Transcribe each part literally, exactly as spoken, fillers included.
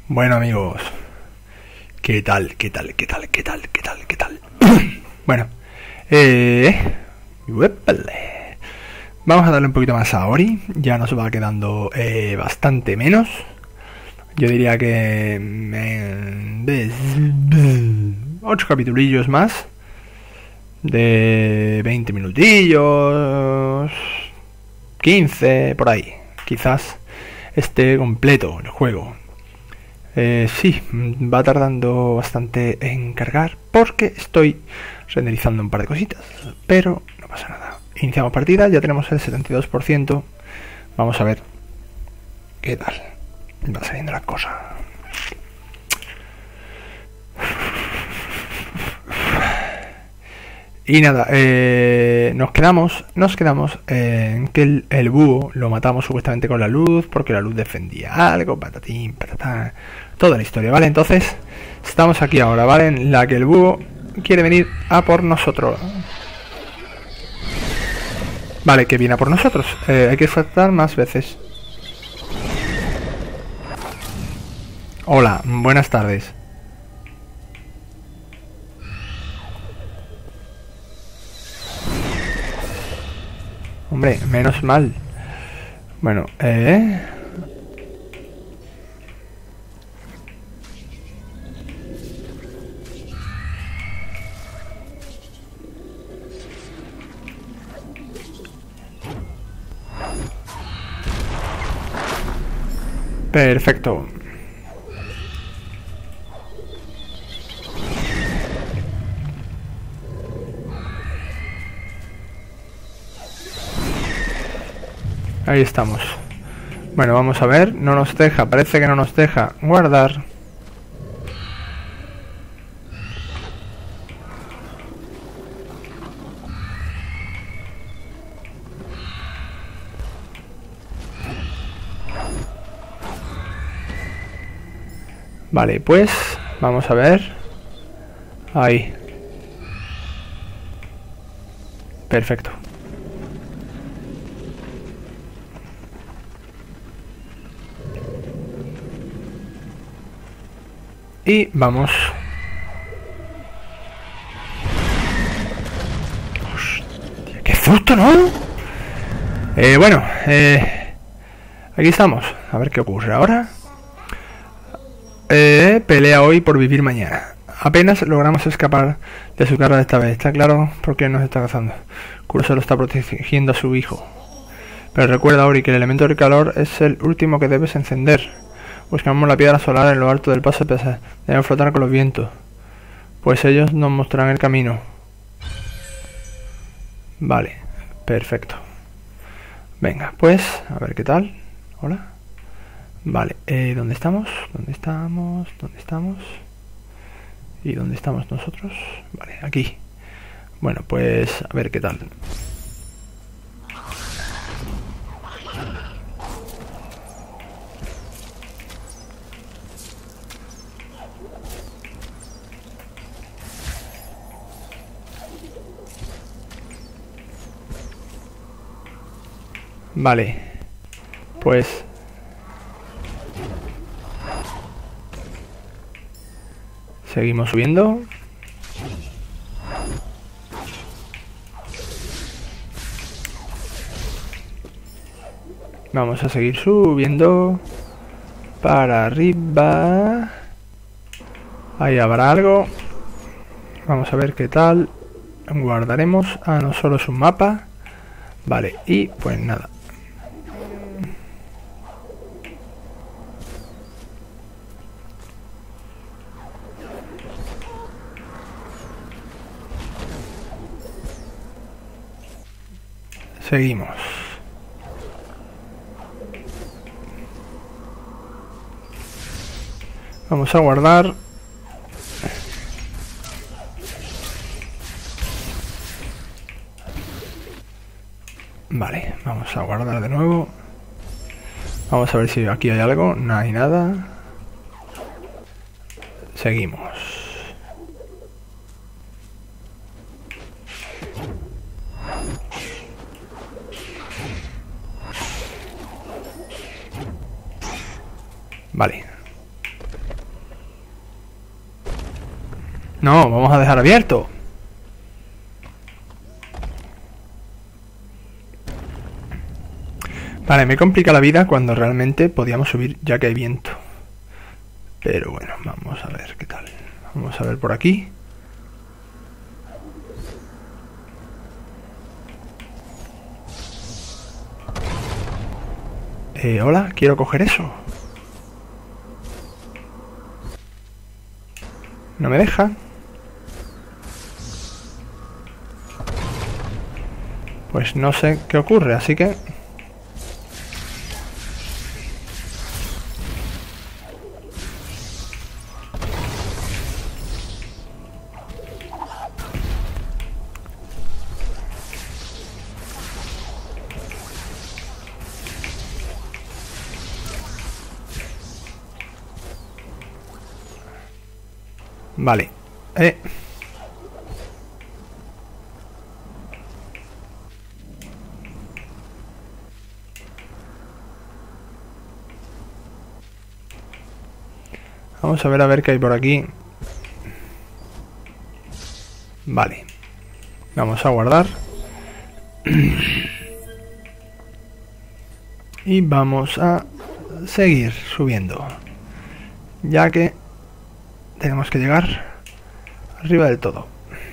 Bueno, amigos, ¿qué tal? ¿Qué tal? ¿Qué tal? ¿Qué tal? ¿Qué tal? ¿Qué tal? Bueno, eh, uépale. Vamos a darle un poquito más a Ori. Ya nos va quedando eh, bastante menos. Yo diría que ocho capitulillos más de veinte minutillos, quince por ahí. Quizás esté completo el juego. Eh, sí, va tardando bastante en cargar porque estoy renderizando un par de cositas, pero no pasa nada. Iniciamos partida, ya tenemos el setenta y dos por ciento. Vamos a ver qué tal va saliendo la cosa. Y nada, eh, nos quedamos nos quedamos en que el, el búho lo matamos supuestamente con la luz, porque la luz defendía algo, patatín, patatán, toda la historia, ¿vale? Entonces, estamos aquí ahora, ¿vale? En la que el búho quiere venir a por nosotros. Vale, que viene a por nosotros. Eh, hay que saltar más veces. Hola, buenas tardes. Hombre, menos mal. Bueno, eh... perfecto. Ahí estamos. Bueno, vamos a ver. No nos deja, parece que no nos deja guardar. Vale, pues vamos a ver. Ahí. Perfecto. Y vamos. Hostia, qué susto, ¿no? Eh, bueno, eh, aquí estamos. A ver qué ocurre ahora. Eh, pelea hoy por vivir mañana. Apenas logramos escapar de su cara esta vez. Está claro por qué nos está cazando. Kuro solo está protegiendo a su hijo. Pero recuerda, Ori, que el elemento del calor es el último que debes encender. Buscamos la piedra solar en lo alto del paso de pesar. Deben flotar con los vientos, pues ellos nos mostrarán el camino. Vale, perfecto. Venga, pues, a ver qué tal. Hola. Vale, eh, ¿dónde estamos? ¿Dónde estamos? ¿Dónde estamos? ¿Y dónde estamos nosotros? Vale, aquí. Bueno, pues, a ver qué tal. Vale, pues seguimos subiendo. Vamos a seguir subiendo para arriba. Ahí habrá algo. Vamos a ver qué tal. Guardaremos. Ah, no, solo es un mapa. Vale, y pues nada. Seguimos. Vamos a guardar. Vale, vamos a guardar de nuevo. Vamos a ver si aquí hay algo. No hay nada. Seguimos. Vale. No, vamos a dejar abierto. Vale, me complica la vida cuando realmente podíamos subir ya que hay viento. Pero bueno, vamos a ver qué tal. Vamos a ver por aquí. Eh, hola, quiero coger eso. No me deja. Pues no sé qué ocurre, así que... Vale. Eh. Vamos a ver a ver qué hay por aquí. Vale. Vamos a guardar. Y vamos a seguir subiendo. Ya que tenemos que llegar arriba del todo.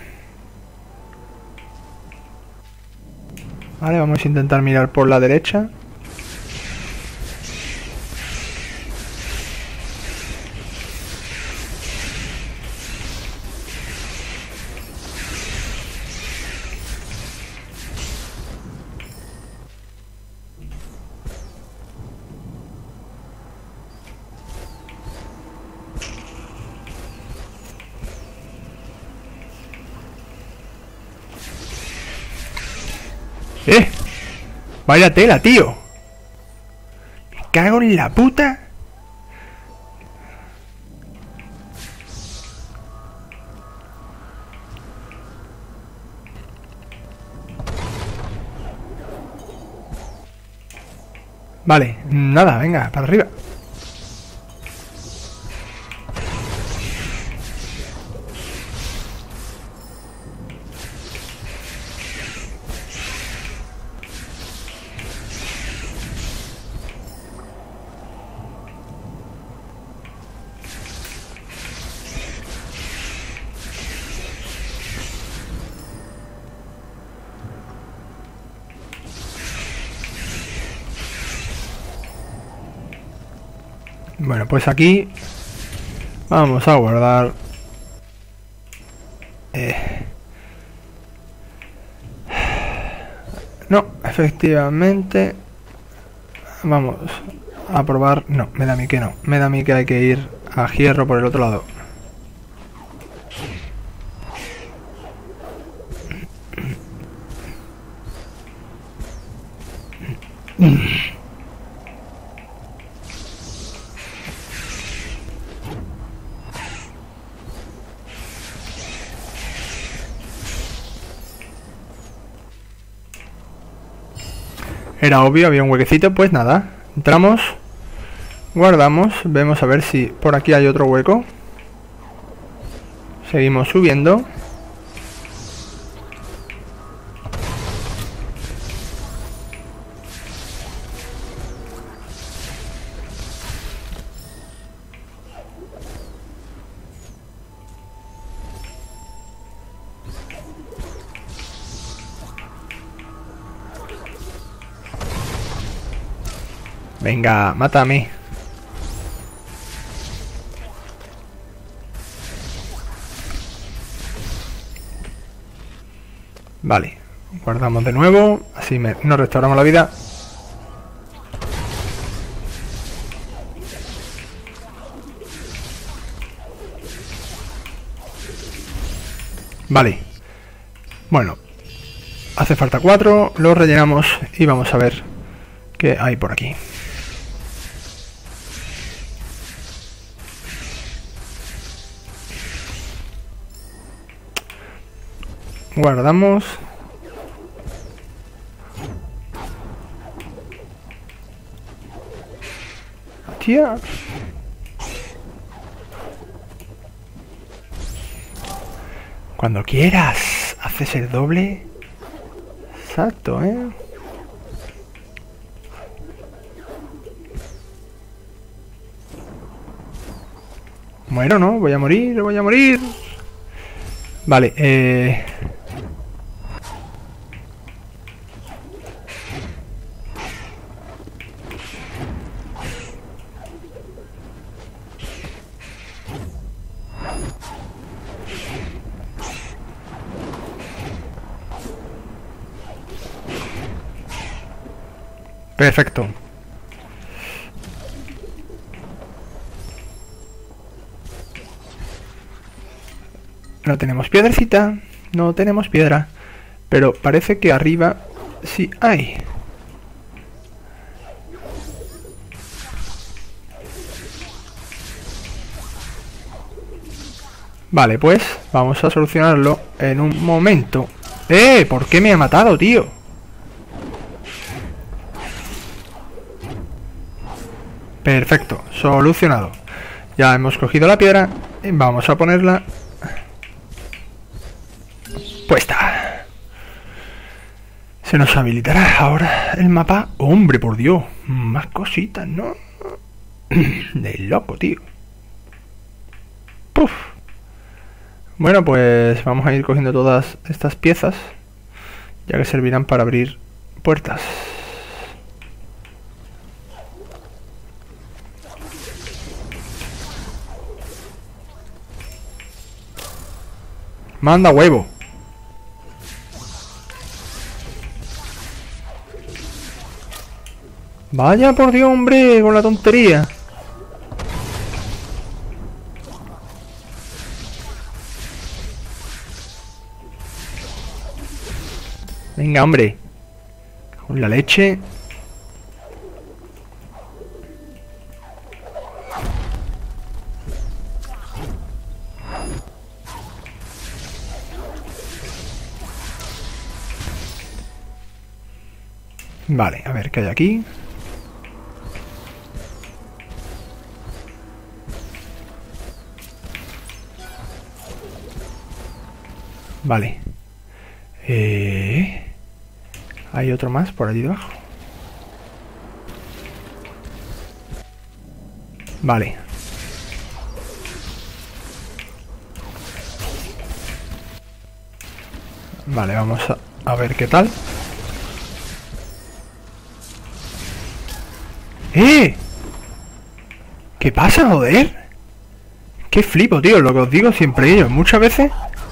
Vale, vamos a intentar mirar por la derecha. ¡Eh! Vaya tela, tío. Me cago en la puta. Vale, nada, venga, para arriba. Bueno, pues aquí vamos a guardar. Eh. No, efectivamente. Vamos a probar. No, me da a mí que no. Me da a mí que hay que ir a hierro por el otro lado. Era obvio, había un huequecito, pues nada. Entramos, guardamos, vemos a ver si por aquí hay otro hueco. Seguimos subiendo. Venga, mátame. Vale, guardamos de nuevo. Así me, nos restauramos la vida. Vale. Bueno, hace falta cuatro. Los rellenamos y vamos a ver qué hay por aquí. Guardamos. Tía. Cuando quieras, haces el doble. Exacto, ¿eh? Bueno, no, voy a morir, voy a morir. Vale, eh... perfecto. No tenemos piedrecita, no tenemos piedra, pero parece que arriba sí hay. Vale, pues vamos a solucionarlo en un momento. ¡Eh! ¿Por qué me ha matado, tío? Perfecto, solucionado. Ya hemos cogido la piedra y vamos a ponerla puesta. Se nos habilitará ahora el mapa. Hombre, por Dios, más cositas, ¿no? De loco, tío. Puf. Bueno, pues vamos a ir cogiendo todas estas piezas, ya que servirán para abrir puertas. Manda huevo. Vaya por Dios, hombre, con la tontería. Venga, hombre. Con la leche. Vale, a ver qué hay aquí. Vale. Eh... Hay otro más por allí debajo. Vale. Vale, vamos a, a ver qué tal. ¡Eh! ¿Qué pasa, joder? Qué flipo, tío, lo que os digo siempre yo. Muchas veces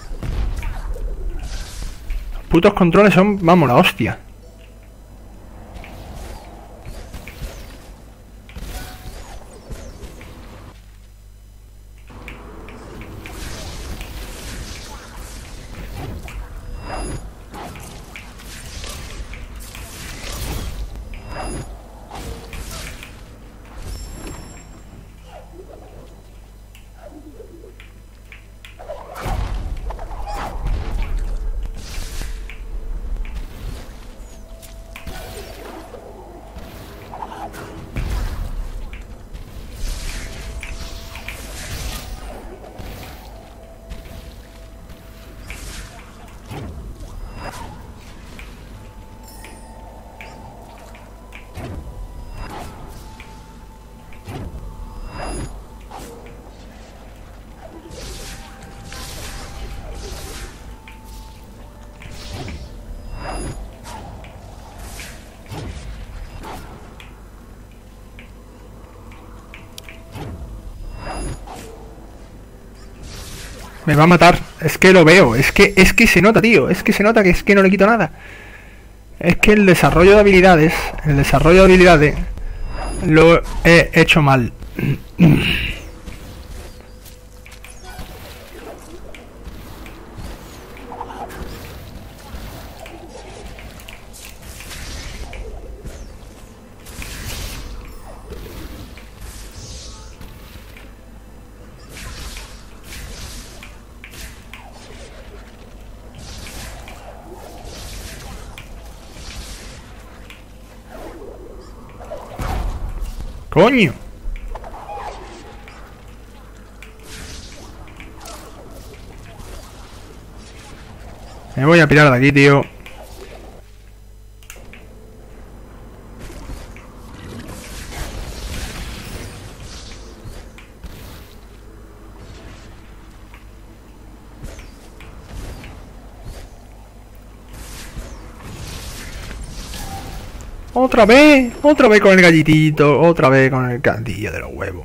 los putos controles son, vamos, la hostia. Me va a matar. Es que lo veo. Es que, es que se nota, tío. Es que se nota que es que no le quito nada. Es que el desarrollo de habilidades, el desarrollo de habilidades, lo he hecho mal. ¡Coño! Me voy a pirar de aquí, tío. Otra vez, otra vez con el gallitito, otra vez con el caldillo de los huevos.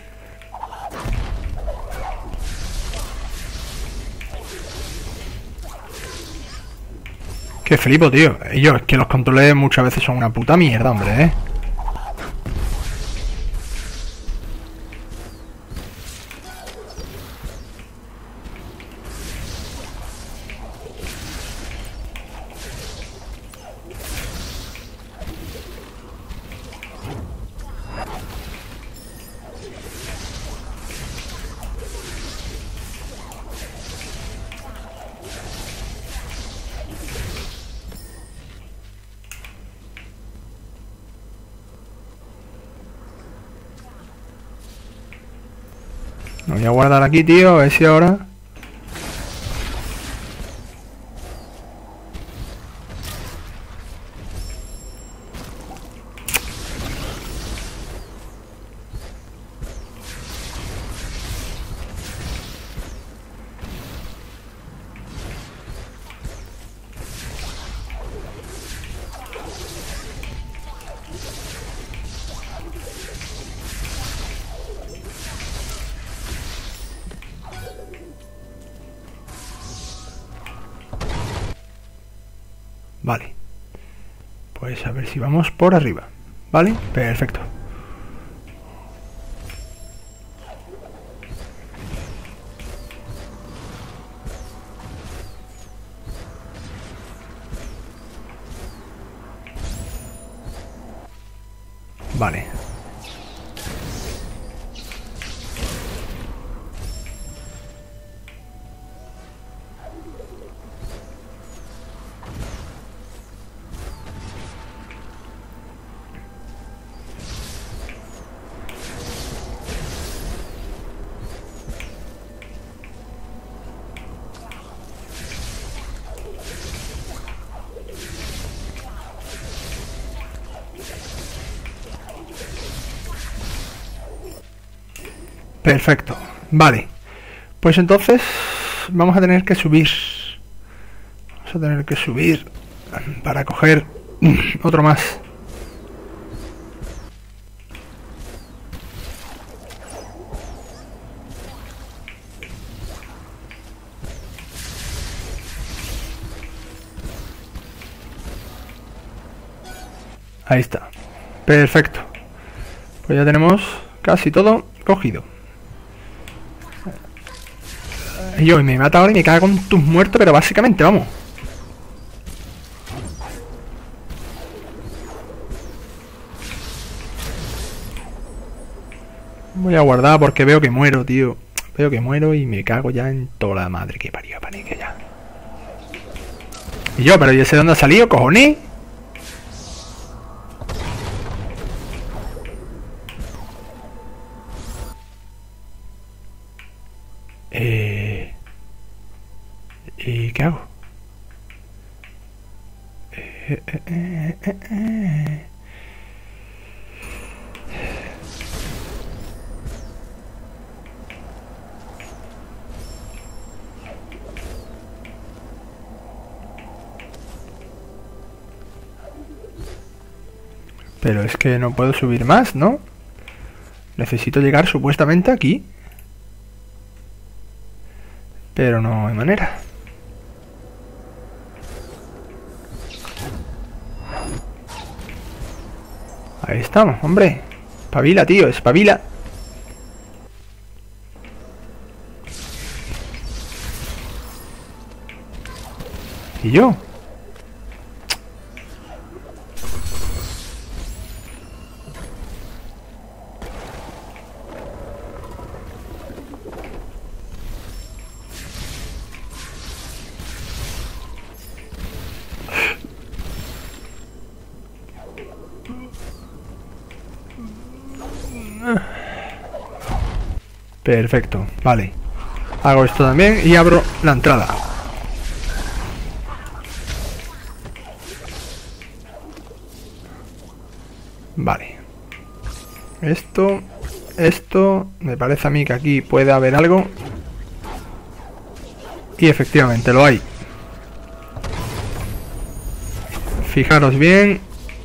Qué flipo, tío. Y yo, es que los controles muchas veces son una puta mierda, hombre, ¿eh? Lo voy a guardar aquí, tío, a ver si ahora... Vale. Pues a ver si vamos por arriba. ¿Vale? Perfecto. Vale. Perfecto, vale. Pues entonces vamos a tener que subir. Vamos a tener que subir para coger otro más. Ahí está. Perfecto. Pues ya tenemos casi todo cogido. Y yo, y me mata ahora y me cago con tus muertos, pero básicamente, vamos. Voy a guardar porque veo que muero, tío. Veo que muero y me cago ya en toda la madre que parió, panique ya. Y yo, pero ¿y ese dónde ha salido, cojones? Eh... ¿Y qué hago? Eh, eh, eh, eh, eh. Pero es que no puedo subir más, ¿no? Necesito llegar supuestamente aquí. Pero no hay manera. Ahí estamos, hombre. Espabila, tío, espabila. ¿Y yo? Perfecto, vale. Hago esto también y abro la entrada. Vale. Esto, esto, me parece a mí que aquí puede haber algo. Y efectivamente lo hay. Fijaros bien.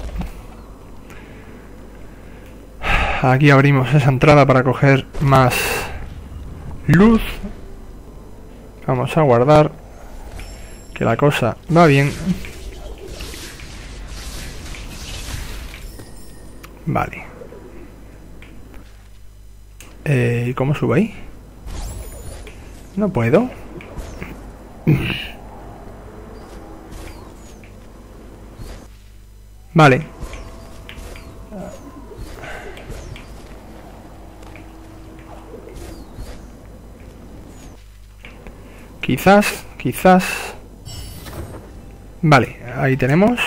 Aquí abrimos esa entrada para coger más luz. Vamos a guardar, que la cosa va bien. Vale. Eh, ¿y cómo subo ahí? No puedo. Vale. Quizás, quizás. Vale, ahí tenemos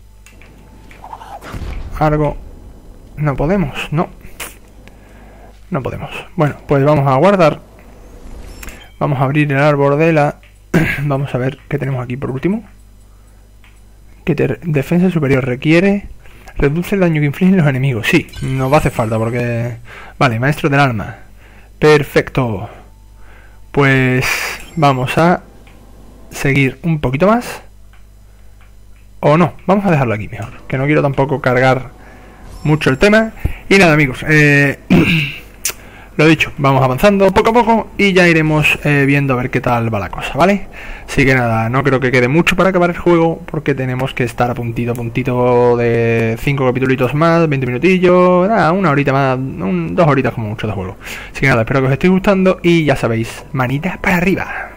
algo. No podemos, no. No podemos. Bueno, pues vamos a guardar. Vamos a abrir el árbol de la... Vamos a ver qué tenemos aquí por último. Que defensa superior requiere... Reduce el daño que infligen los enemigos. Sí, nos va a hacer falta porque... Vale, maestro del alma. Perfecto. Pues vamos a seguir un poquito más. O no, vamos a dejarlo aquí mejor, que no quiero tampoco cargar mucho el tema. Y nada, amigos, eh, lo dicho, vamos avanzando poco a poco y ya iremos eh, viendo a ver qué tal va la cosa, ¿vale? Así que nada, no creo que quede mucho para acabar el juego, porque tenemos que estar a puntito a puntito de cinco capítulos más, veinte minutillos, nada, una horita más, un, dos horitas como mucho de juego. Así que nada, espero que os esté gustando y ya sabéis, manitas para arriba.